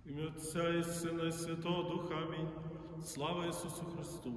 В ім'я Отця і Сина і Святого Духа. Амінь. Слава Ісусу Христу!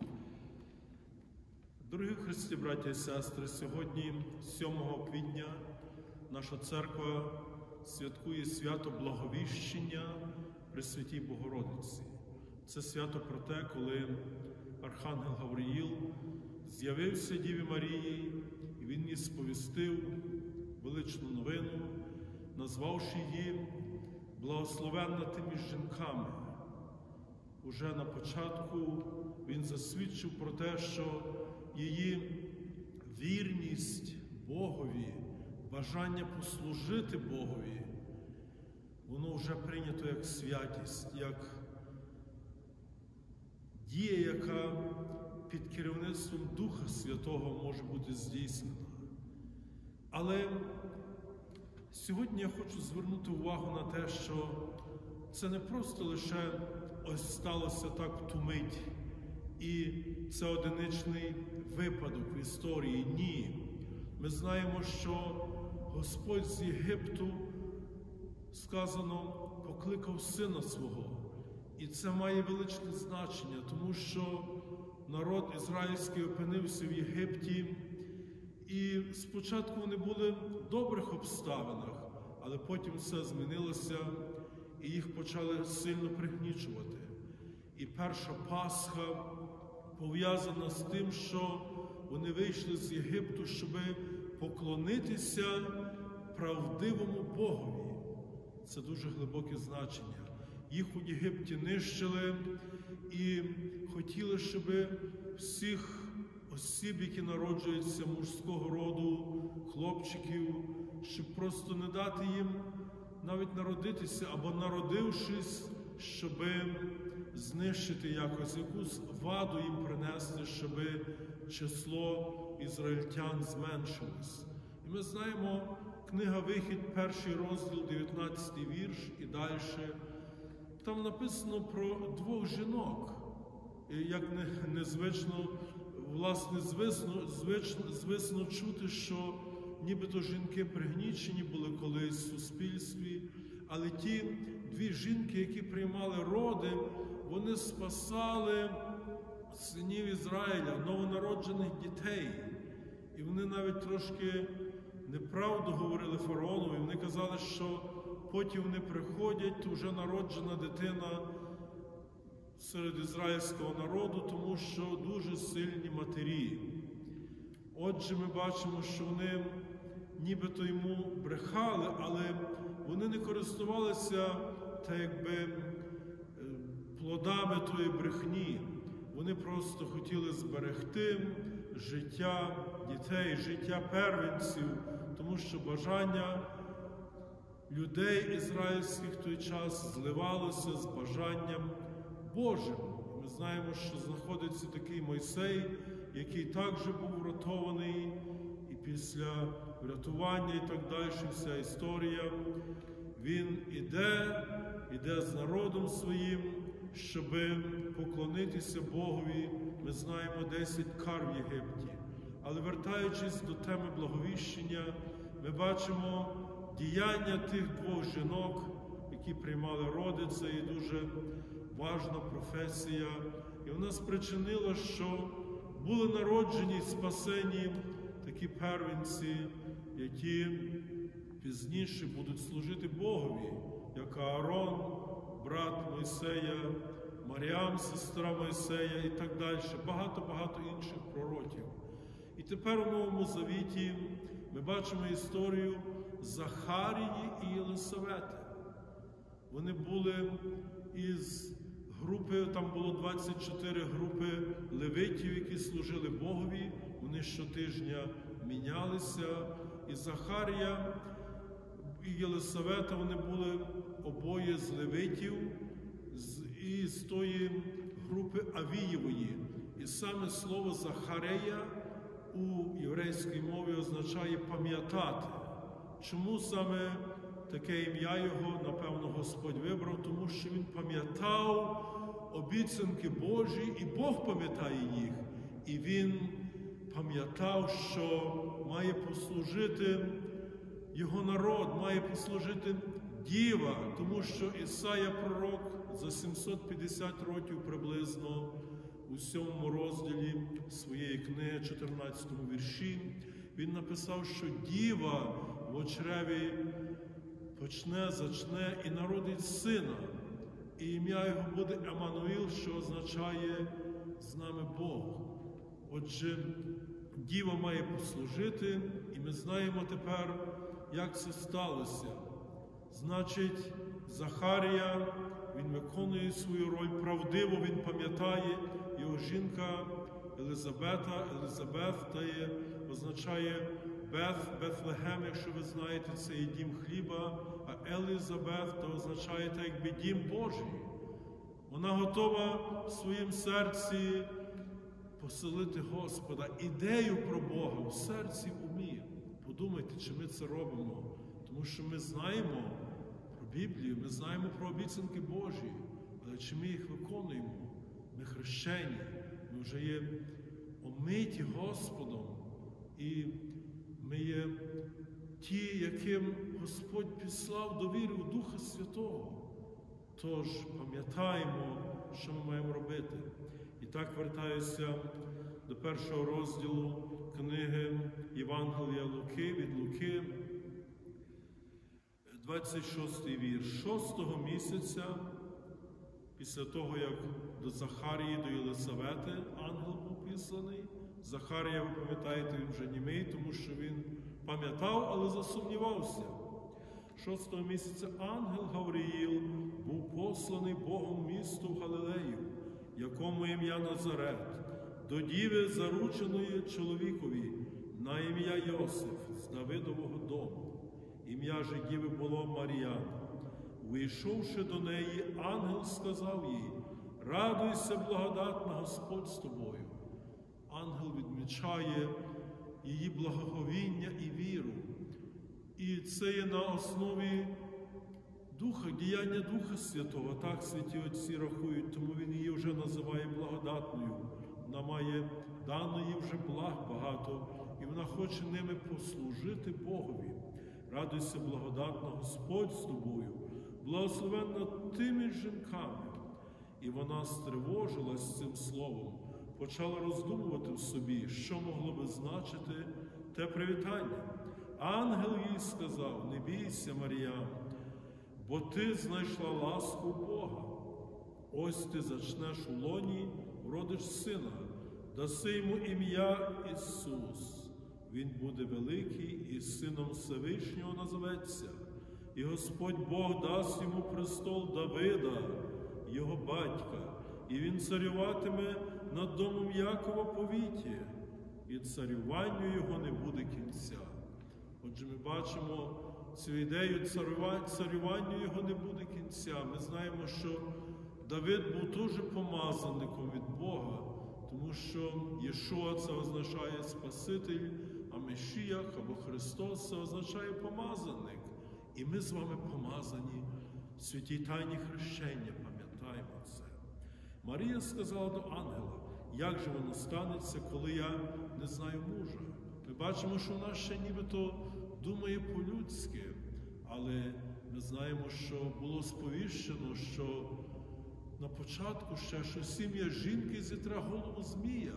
Дорогі Христі, браті і сестри, сьогодні, 7 квітня, наша церква святкує свято Благовіщення Пресвятій Богородиці. Це свято про те, коли Архангел Гавриїл з'явився Діві Марії, і він їй сповістив величну новину, назвавши її «Благословенна ти між жінками». Уже на початку він засвідчив про те, що її вірність Богові, бажання послужити Богові, воно вже прийнято як святість, як дія, яка під керівництвом Духа Святого може бути здійснена. Але сьогодні я хочу звернути увагу на те, що це не просто лише ось сталося так в ту мить, і це одиничний випадок в історії. Ні. Ми знаємо, що Господь з Єгипту, сказано, покликав Сина Свого. І це має величне значення, тому що народ ізраїльський опинився в Єгипті, і спочатку вони були в добрих обставинах, але потім все змінилося, і їх почали сильно пригнічувати. І перша Пасха пов'язана з тим, що вони вийшли з Єгипту, щоб поклонитися правдивому Богові. Це дуже глибоке значення. Їх у Єгипті нищили і хотіли, щоб всіх осіб, які народжуються мужського роду, хлопчиків, щоб просто не дати їм навіть народитися, або народившись, щоб знищити якось, якусь ваду їм принести, щоб число ізраїльтян зменшилось. І ми знаємо, книга «Вихід», 1 розділ, 19 вірш і далі. Там написано про двох жінок. Як незвично, власне, звично чути, що нібито жінки пригнічені були колись в суспільстві, але ті дві жінки, які приймали роди, вони спасали синів Ізраїля, новонароджених дітей. І вони навіть трошки неправду говорили фараонові. Вони казали, що потім вони приходять, то вже народжена дитина серед ізраїльського народу, тому що дуже сильні матері. Отже, ми бачимо, що вони нібито йому брехали, але вони не користувалися так якби плодами тої брехні. Вони просто хотіли зберегти життя дітей, життя первенців, тому що бажання людей ізраїльських в той час зливалося з бажанням Божим. Ми знаємо, що знаходиться такий Мойсей, який також був врятований, і після врятування і так далі, вся історія, він іде з народом своїм, щоб поклонитися Богові. Ми знаємо 10 кар в Єгипті. Але вертаючись до теми Благовіщення, ми бачимо діяння тих двох жінок, які приймали роди. Це є дуже важна професія. І вона спричинила, що були народжені і спасені такі первенці, які пізніше будуть служити Богові, як Аарон, брат Мойсея, Маріам, сестра Мойсея і так далі. Багато-багато інших пророків. І тепер у Новому Завіті ми бачимо історію Захарії і Єлисавети. Вони були із групи, там було 24 групи левитів, які служили Богові. Вони щотижня мінялися. І Захарія і Єлисавета, вони були обоє з левитів, і з тої групи Авієвої. І саме слово Захарія у єврейській мові означає «пам'ятати». Чому саме таке ім'я його, напевно, Господь вибрав? Тому що він пам'ятав обіцянки Божі, і Бог пам'ятає їх. І він пам'ятав, що має послужити його народ, має послужити діва, тому що Ісая пророк за 750 років приблизно у 7 розділі своєї книги, 14 вірші, він написав, що діва в чреві зачне і народить сина, і ім'я його буде Еммануїл, що означає «з нами Бог». Отже, діва має послужити, і ми знаємо тепер, як це сталося. Значить, Захарія, він виконує свою роль правдиво, він пам'ятає, його жінка Елизабет, означає Бефлегем, якщо ви знаєте, це є дім хліба, а Елизабет, то означає так, якби дім Божий. Вона готова в своїм серці поселити Господа, ідею про Бога в серці уміє. Подумайте, чи ми це робимо, тому що ми знаємо про Біблію, ми знаємо про обіцянки Божі, але чи ми їх виконуємо? Ми хрещені, ми вже є омиті Господом, і ми є ті, яким Господь післав довіру Духа Святого. Тож пам'ятаємо, що ми маємо робити. І так вертаюся до першого розділу книги Євангелія Луки, від Луки, 26-й вірш. 6-го місяця, після того, як до Захарії, до Єлисавети ангел був післаний, Захарія, ви пам'ятаєте, він вже німий, тому що він пам'ятав, але засумнівався. 6-го місяця ангел Гавриїл був посланий Богом в місто в Галилею, якому ім'я Назарет, до діви, зарученої чоловікові, на ім'я Йосиф, з Давидового дому. Ім'я же діви було Мар'яна. Увійшовши до неї, ангел сказав їй: «Радуйся, благодатна, Господь з тобою». Ангел відмічає її благоговіння і віру. І це є на основі Духа, діяння Духа Святого. Так святі отці рахують, тому він її вже називає благодатною. Вона має даної вже благ багато, і вона хоче ними послужити Богові. Радуйся, благодатна, Господь з тобою, благословенна ти між жінками. І вона стривожилась цим словом, почала роздумувати в собі, що могло би значити те привітання. Ангел їй сказав: «Не бійся, Марія, бо ти знайшла ласку Бога. Ось ти зачнеш у лоні, вродиш сина, даси йому ім'я Ісус. Він буде великий і сином Всевишнього назоветься. І Господь Бог дасть йому престол Давида, його батька, і він царюватиме над домом Якова повіки, і царюванню його не буде кінця». Отже, ми бачимо цю ідею царюванню його не буде кінця. Ми знаємо, що Давид був дуже помазаником від Бога, тому що Єшуа – це означає Спаситель, а Месіях або Христос – це означає помазаник. І ми з вами помазані в святій тайні хрещення, пам'ятаємо це. Марія сказала до ангела: «Як же воно станеться, коли я не знаю мужа?» Ми бачимо, що вона ще нібито думає по-людськи, але ми знаємо, що було сповіщено, що на початку ще, що сім'я жінки зітре голову змія.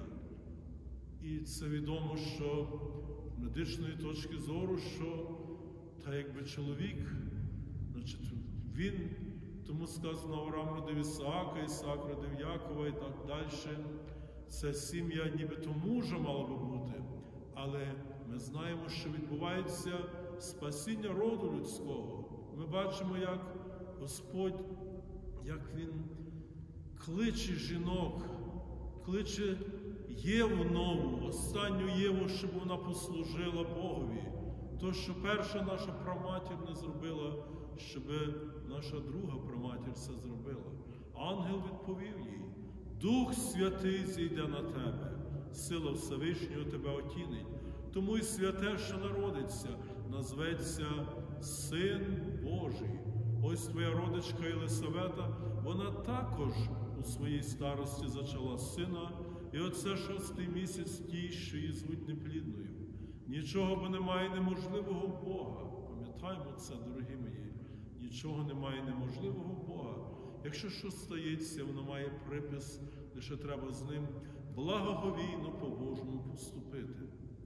І це відомо, що з медичної точки зору, що та якби чоловік, значить, він, тому сказано, Авраам родив Ісаака, Ісаак родив Якова і так далі. Це сім'я нібито мужа мала би бути, але ми знаємо, що відбувається спасіння роду людського. Ми бачимо, як Господь, як Він кличе жінок, кличе Єву нову, останню Єву, щоб вона послужила Богові. То, що перша наша праматір не зробила, щоб наша друга праматір це зробила. Ангел відповів їй: «Дух Святий зійде на тебе, сила Всевишнього тебе отінить. Тому й святе, що народиться, назветься Син Божий». Ось твоя родичка Єлисавета, вона також у своїй старості зачала сина, і оце 6-й місяць тій, що її звуть неплідною. Нічого бо немає неможливого в Бога. Пам'ятаємо це, дорогі мої. Нічого немає неможливого в Бога. Якщо щось стається, воно має припис, лише треба з ним благоговійно по-божому поступити.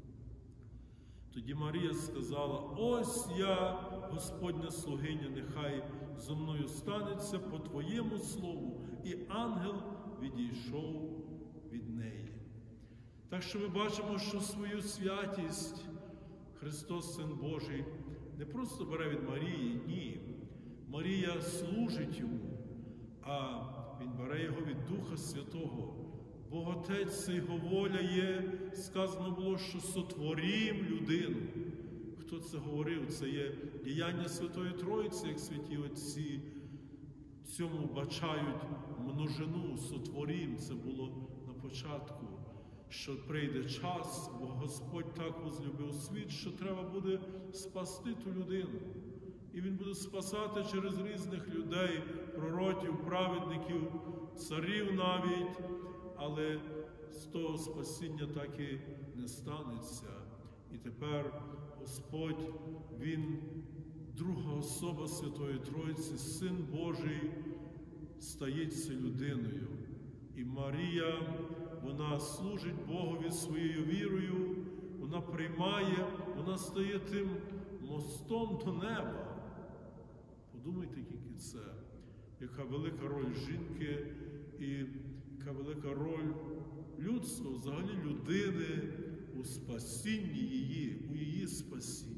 Тоді Марія сказала: ось я, Господня слугиня, нехай зо мною станеться по Твоєму слову. І ангел відійшов від неї. Так що ми бачимо, що свою святість Христос, Син Божий, не просто бере від Марії, ні. Марія служить йому, а Він бере його від Духа Святого. Бог Отець, це його воля є, сказано було, що сотворім людину. Хто це говорив? Це є діяння Святої Троїці, як святі отці цьому бачають множину, сотворім. Це було на початку, що прийде час, бо Господь так возлюбив світ, що треба буде спасти ту людину. І Він буде спасати через різних людей, пророків, праведників, царів навіть, але з того спасіння так і не станеться. І тепер Господь, Він, друга особа Святої Троїці, Син Божий, стається людиною. І Марія, вона служить Богові своєю вірою, вона приймає, вона стає тим мостом до неба. Подумайте тільки це, яка велика роль жінки і яка велика роль людства, взагалі людини у спасінні її, у її спасінні.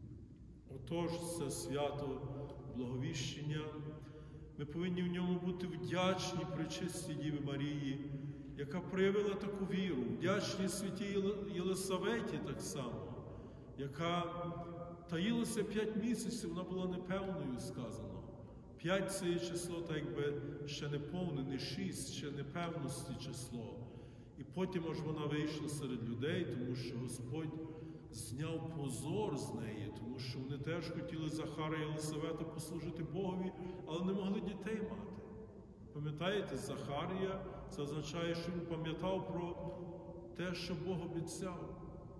Отож, це свято Благовіщення. Ми повинні в ньому бути вдячні Пречистій Діві Марії, яка проявила таку віру, вдячні святій Єлисаветі так само, яка таїлася 5 місяців, вона була непевною, сказано. 5 – це є число, так якби ще не повне, не 6, ще непевності число. І потім аж вона вийшла серед людей, тому що Господь зняв позор з неї, тому що вони теж хотіли Захара і Єлисавета послужити Богові, але не могли дітей мати. Пам'ятаєте, Захарія, це означає, що він пам'ятав про те, що Бог обіцяв.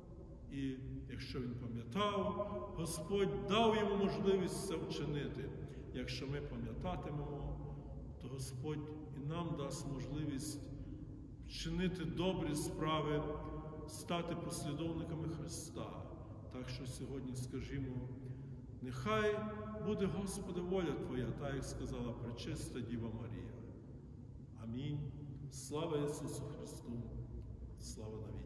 І якщо він пам'ятав, Господь дав йому можливість це вчинити. Якщо ми пам'ятатимемо, то Господь і нам дасть можливість вчинити добрі справи, стати послідовниками Христа. Так що сьогодні скажімо: нехай буде, Господи, воля Твоя, так як сказала Пречиста Діва Марія. Амінь. Слава Ісусу Христу! Слава навіки!